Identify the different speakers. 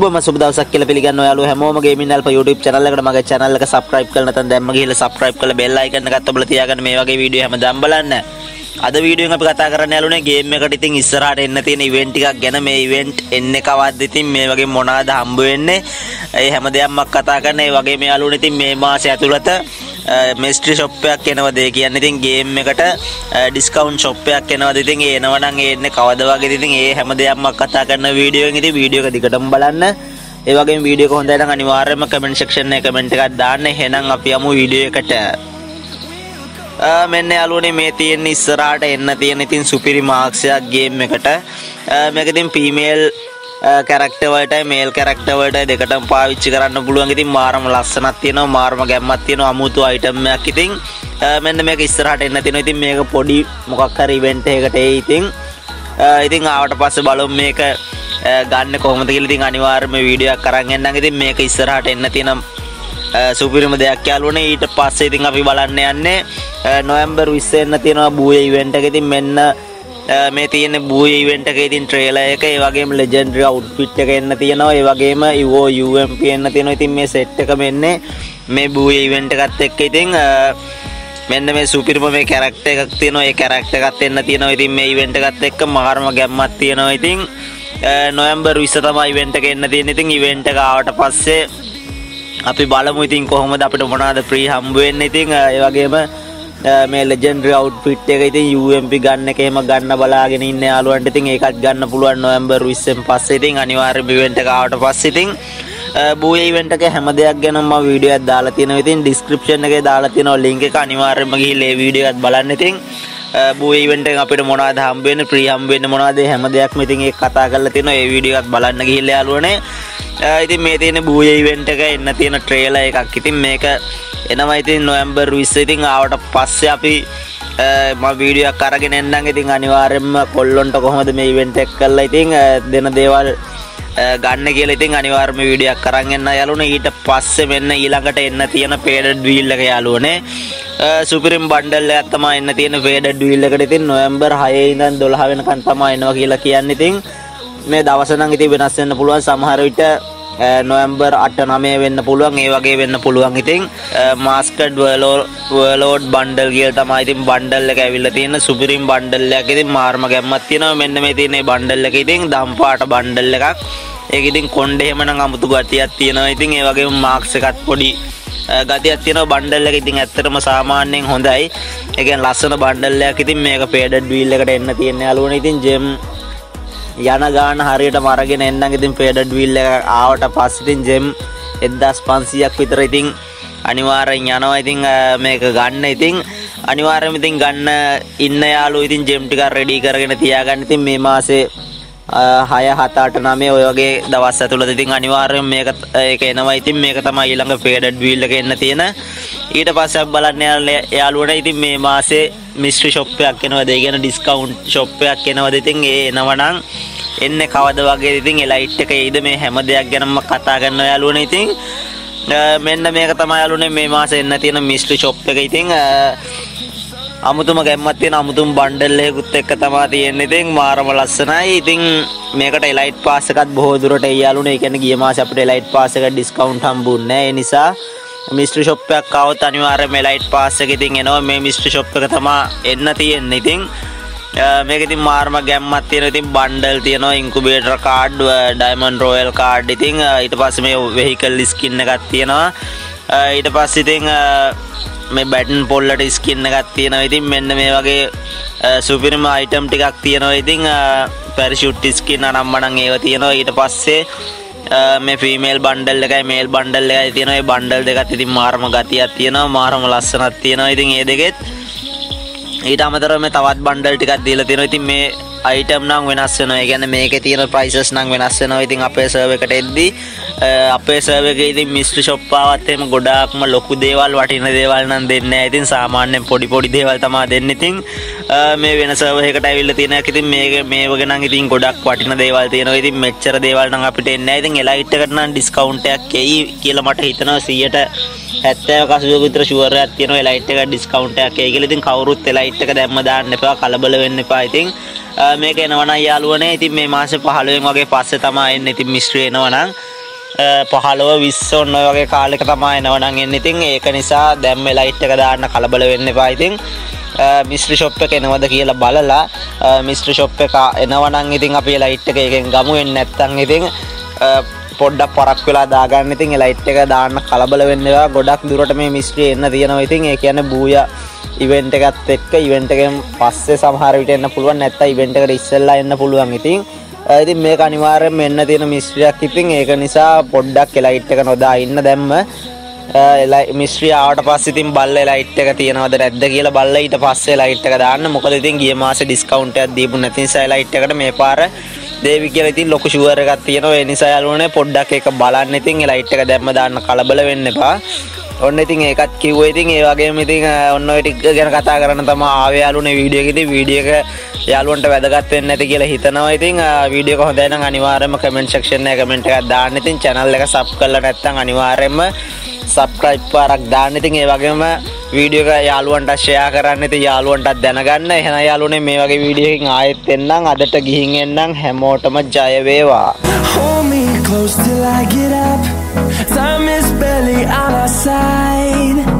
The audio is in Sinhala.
Speaker 1: බොහොම සුබ දවසක් කියලා පිළිගන්නවා යාළුවෝ හැමෝම ගේමින් ALFHA YouTube channel එකට මගේ channel එක subscribe කරලා නැත්නම් දැම්ම ගිහලා subscribe කරලා bell icon එකත් ඔබලා තියාගන්න මේ වගේ වීඩියෝ හැමදාම බලන්න. අද වීඩියෝ එක අපි කතා කරන්න යාළුවනේ ගේම් එකට ඉතින් ඉස්සරහට එන්න තියෙන ඉවෙන්ට් ටිකක් ගැන. මේ ඉවෙන්ට් එන්නේ කවද්ද ඉතින් මේ වගේ මොනවාද හම්බ වෙන්නේ ඒ හැම දෙයක්ම කතා කරන්න. ඒ වගේ මේ යාළුවනේ ඉතින් මේ මාසය ඇතුළත mystery shop එකක් එනවද ඒ කියන්නේ ඉතින් ගේම් එකට discount shop එකක් එනවද ඉතින් ඒ එනවනම් ඒ එන්නේ කවද වගේද ඉතින් ඒ හැම දෙයක්ම කතා කරන වීඩියෝ එකෙන් ඉතින් වීඩියෝ එක දිගටම බලන්න. ඒ වගේම වීඩියෝ එක හොඳයි නම් අනිවාර්යයෙන්ම comment section එකේ comment එකක් දාන්න. එහෙනම් අපි යමු වීඩියෝ එකට. මෙන්න යාළුවනේ මේ තියෙන ඉස්සරහට එන්න තියෙන ඉතින් සුපිරි මාක්ස් එකක් ගේම් එකට. මේක ඉතින් female character වලටයි male character වලටයි දෙකටම පාවිච්චි කරන්න පුළුවන්. ඉතින් මාරම ලස්සනක් තියෙනවා, මාරම ගැම්මක් තියෙනවා, අමුතු item එකක්. ඉතින් මෙන්න මේක ඉස්සරහට එන්න තියෙනවා. ඉතින් මේක පොඩි මොකක් හරි event එකකට එයි. ඉතින් ආවට පස්සේ බලමු මේක ගන්න කොහොමද කියලා. ඉතින් අනිවාර්යයෙන්ම වීඩියෝ එකක් අරන් එන්නම්. ඉතින් මේක ඉස්සරහට එන්න තියෙන සුපිරිම දෙයක් යාළුවනේ. ඊට පස්සේ ඉතින් අපි බලන්න යන්නේ නොවැම්බර් 20 එන්න තියෙනවා Booyah event එක. ඉතින් මෙන්න මේ තියෙන Booyah event එකේ ඉතින් trailer එක, ඒ වගේම legendary outfit එක එන්න තියෙනවා, ඒ වගේම UMP එන්න තියෙනවා. ඉතින් මේ set එක මෙන්නේ මේ Booyah event එකත් එක්ක ඉතින් මෙන්න මේ සුපිරිම මේ character එකක් තියෙනවා. ඒ character එකත් එන්න තියෙනවා. ඉතින් මේ event එකත් එක්ක මාරම ගැම්මක් තියෙනවා. ඉතින් නොවැම්බර් 20 තමයි event එක එන්න තියෙන්නේ. ඉතින් event එක ආවට පස්සේ අපි බලමු ඉතින් කොහොමද අපිට මොනවාද free හම්බ වෙන්නේ. ඉතින් ඒ වගේම මේ legendary outfit එක ඉතින් UMP ගන්න එක එහෙම ගන්න බලාගෙන ඉන්න යාළුවන්ට ඉතින් ඒකත් ගන්න පුළුවන් නොවැම්බර් 20 න් පස්සේ. ඉතින් අනිවාර්යයෙන්ම event එක ආවට පස්සේ ඉතින් Booyah event එක හැම දෙයක් ගැන මම වීඩියෝ එකක් දාලා තියෙනවා. ඉතින් description එකේ දාලා තියෙනවා link එක. අනිවාර්යයෙන්ම ගිහිල්ලා ඒ වීඩියෝ එකත් බලන්න. ඉතින් Booyah event එකෙන් අපිට මොනවද හම්බ වෙන්නේ, free හම්බ වෙන්නේ මොනවද, හැම දෙයක්ම ඉතින් ඒක කතා කරලා තියෙනවා. ඒ වීඩියෝ එකත් බලන්න ගිහිල්ලා යාළුවනේ. ඉතින් මේ තියෙන Booyah event එක එන්න තියෙන trailer එකක්. ඉතින් මේක එනවා ඉතින් නොවැම්බර් 20. ඉතින් ආවට පස්සේ අපි මම වීඩියෝ එකක් අරගෙන එන්නම්. ඉතින් අනිවාර්යයෙන්ම කොල්ලොන්ට කොහොමද මේ event එක කරලා ඉතින් දෙන දේවල් ගන්න කියලා ඉතින් අනිවාර්යයෙන්ම වීඩියෝ එකක් අරන් එන්න යාළුවනේ. ඊට පස්සේ මෙන්න ඊළඟට එන්න තියෙන faded wheel එක යාළුවනේ. සුපිරිම් බණ්ඩල් එකක් තමයි එන්න තියෙන faded wheel එකට. ඉතින් නොවැම්බර් 6 ඉඳන් 12 වෙනකන් තමයි එනවා කියලා කියන්නේ. ඉතින් මේ දවස නම් ඉතින් වෙනස් වෙන්න පුළුවන්. සමහර විට නොවැම්බර් 8 9 වෙන්න පුළුවන්. ඒ වගේ වෙන්න පුළුවන්. ඉතින් masked warlord bundle කියලා තමයි ඉතින් බණ්ඩල් එක ඇවිල්ලා තියෙන සුපිරිම් බණ්ඩල් එකක්. ඉතින් මාර්ම ගැම්මක් තියෙනවා. මෙන්න මේ තියෙන මේ බණ්ඩල් එක ඉතින් දම් පාට බණ්ඩල් එකක්. ඒක ඉතින් කොණ්ඩේ එහෙම නම් අමුතු ගතියක් තියෙනවා. ඉතින් ඒ වගේම මාක්ස් එකත් පොඩි ගතියක් තියෙනවා. බණ්ඩල් එක ඉතින් ඇත්තටම සාමාන්‍යයෙන් හොඳයි. ඒ කියන්නේ ලස්සන බණ්ඩල් එකක්. ඉතින් මේක faded wheel එකට එන්න තියෙන යාළුවනේ. ඉතින් gem යන ගාන හරියටම අරගෙන එන්නම්. ඉතින් faded wheel එක ආවට පස්සේ ඉතින් gem 1500ක් විතර ඉතින් අනිවාර්යෙන් යනවා. ඉතින් මේක ගන්න ඉතින් අනිවාර්යයෙන්ම ඉතින් ගන්න ඉන්න යාළුවෝ ඉතින් gem ටික රෙඩි කරගෙන තියාගන්න. ඉතින් මේ මාසේ 6 7 8 9 ඔය වගේ දවස් ඇතුළත ඉතින් අනිවාර්යයෙන් මේක එනවා. ඉතින් මේක තමයි ඊළඟ faded wheel එක එන්න තියෙන. ඊට පස්සේ අපි බලන්න යාළුවනේ ඉතින් මේ මාසේ mystery shop එකක් එනවද, ඒ කියන්නේ discount shop එකක් එනවද. ඉතින් ඒ එනවනම් එන්නේ කවද වගේ ඉතින් ඒ ලයිට් එක එයිද, මේ හැම දෙයක් ගැනම කතා කරනවා යාළුවනේ. ඉතින් මෙන්න මේක තමයි යාළුවනේ මේ මාසේ එන්න තියෙන mystery shop එක. ඉතින් අමුතුම ගැම්මක් තියෙන අමුතුම බණ්ඩල් එකකුත් එක්ක තමයි තියෙන්නේ. ඉතින් මාරම ලස්සනයි. ඉතින් මේකට elite pass එකත් බොහෝ දුරට එයි යාළුවනේ. ඒ කියන්නේ ගිය මාසේ අපිට elite pass එක discount හම්බුන්නේ නැහැ. ඒ නිසා mystery shop එකක් આવොත් අනිවාර්යයෙන්ම elite pass එක ඉතින් එනවා. මේ mystery shop එක තමයි එන්න තියෙන්නේ. ඉතින් මේක ඉතින් මාරම ගැම්මක් තියෙනවා. ඉතින් බණ්ඩල් තියෙනවා, incubator card, diamond royal card. ඉතින් ඊට පස්සේ මේ vehicle skin එකක් තියෙනවා. ඊට පස්සේ ඉතින් මේ බැටන් පොල්ලට ස්කින් එකක් තියෙනවා. ඉතින් මෙන්න මේ වගේ සුපිරිම item ටිකක් තියෙනවා. ඉතින් parachute skin අනම්මනම් ඒව තියෙනවා. ඊට පස්සේ මේ female bundle එකයි male bundle එකයි තියෙනවා. මේ bundle දෙකත් ඉතින් මාරම ගතියක් තියෙනවා, මාරම ලස්සනක් තියෙනවා. ඉතින් මේ දෙකෙත් ඊට අමතරව මේ තවත් bundle ටිකක් දීලා තියෙනවා. ඉතින් මේ item නම් වෙනස් වෙනවා. ඒ කියන්නේ මේකේ තියෙන prices නම් වෙනස් වෙනවා. ඉතින් අපේ server එකට එද්දී අපේ server එකේ ඉතින් mystery shop ආවත් එහෙම ගොඩාක්ම ලොකු දේවල් වටින දේවල් නම් දෙන්නේ නැහැ. ඉතින් සාමාන්‍යයෙන් පොඩි දේවල් තමයි දෙන්නේ. ඉතින් මේ වෙන server එකකට ඇවිල්ලා තියෙන එක ඉතින් මේ වගේ නම් ඉතින් ගොඩක් වටින දේවල් තියෙනවා. ඉතින් මෙච්චර දේවල් නම් අපිට එන්නේ නැහැ. ඉතින් elite එකට නම් discount එකක් එයි කියලා මට හිතෙනවා. 70 80 විතර ෂුවර් එකක් තියෙනවා එලයිට් එක ඩිස්කවුන්ට් එකක් එයි කියලා. ඉතින් කවුරුත් එලයිට් එක දැම්ම දාන්න එපා, කලබල වෙන්න එපා. ඉතින් මේක එනවනම් යාළුවනේ ඉතින් මේ මාසේ 15 වගේ පස්සේ තමයි එන්නේ. ඉතින් මිස්ට්‍රි එනවනම් 15 20 ඔන්න ඔය වගේ කාලෙක තමයි එනවනම් එන්නේ. ඉතින් ඒක නිසා දැම්ම එලයිට් එක දාන්න කලබල වෙන්න එපා. ඉතින් මිස්ට්‍රි ෂොප් එක එනවද කියලා බලලා මිස්ට්‍රි ෂොප් එක එනවනම් ඉතින් අපි එලයිට් එක එකෙන් ගමු. වෙන්නේ නැත්නම් ඉතින් පොඩ්ඩක් පරක් වෙලා දාගන්න. ඉතින් එලයිට් එක දාන්න කලබල වෙන්න එපා. ගොඩක් දුරට මේ මිස්ට්‍රි එන්න තියෙනවා. ඉතින් ඒ කියන්නේ Booyah ඉවෙන්ට් එකත් එක්ක ඉවෙන්ට් එකෙන් පස්සේ සමහර විට එන්න පුළුවන්, නැත්නම් ඉවෙන්ට් එකට ඉස්සෙල්ලා එන්න පුළුවන්. ඉතින් මේක අනිවාර්යෙන්ම එන්න තියෙන මිස්ට්‍රියක්. ඉතින් ඒක නිසා පොඩ්ඩක් එලයිට් එක නොදා ඉන්න දැම්ම. මිස්ට්‍රි ආවට පස්සේ ඉතින් බල්ල එලයිට් එක තියෙනවද නැද්ද කියලා බල්ල ඊට පස්සේ එලයිට් එක දාන්න. මොකද ඉතින් ගිය මාසේ ඩිස්කවුන්ට් එකක් දීපු නැති නිසා එලයිට් එකට මේ පාර දේවි කියලා ඉතින් ලොකු ෂුවර් එකක් තියෙනවා. ඒ නිසා යාළුවනේ පොඩ්ඩක් ඒක බලන්න. ඉතින් එලයිට් එක දැම්ම දාන්න කලබල වෙන්න එපා. ඔන්න ඉතින් ඒකත් කිව්වා. ඉතින් ඒ වගේම ඉතින් ඔන්න ඔය ටික ගැන කතා කරන්න තමයි ආවේ යාළුවනේ වීඩියෝ එකේදී. වීඩියෝ එක යාළුවන්ට වැදගත් වෙන්නේ නැති කියලා හිතනවා. ඉතින් වීඩියෝ එක හොඳයි නම් අනිවාර්යයෙන්ම කමෙන්ට් සෙක්ෂන් එකේ කමෙන්ට් එකක් දාන්න. ඉතින් channel එක සබ් කරලා නැත්නම් අනිවාර්යයෙන්ම subscribe පාරක් දාන්න. ඉතින් ඒ වගේම වීඩියෝ එක යාළුවන්ට share කරන්න. ඉතින් යාළුවන්ටත් දැනගන්න. එහෙනම් යාළුවනේ මේ වගේ වීඩියෝ එකකින් ආයෙත් එන්නම්. අදට ගිහින් එන්නම්. හැමෝටම ජය වේවා.
Speaker 2: Hold me close till I get up. Time is barely on our side.